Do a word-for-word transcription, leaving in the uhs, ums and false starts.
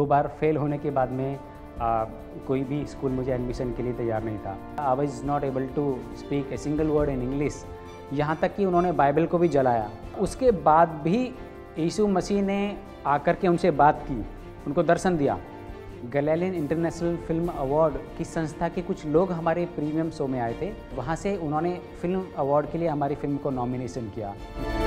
दो बार फेल होने के बाद में आ, कोई भी स्कूल मुझे एडमिशन के लिए तैयार नहीं था। I was not able to speak a single word in English, यहाँ तक कि उन्होंने बाइबल को भी जलाया। उसके बाद भी यीशु मसीह ने आकर के उनसे बात की, उनको दर्शन दिया। गैलीलियन इंटरनेशनल फिल्म अवार्ड की संस्था के कुछ लोग हमारे प्रीमियम शो में आए थे, वहाँ से उन्होंने फिल्म अवार्ड के लिए हमारी फिल्म को नॉमिनेशन किया।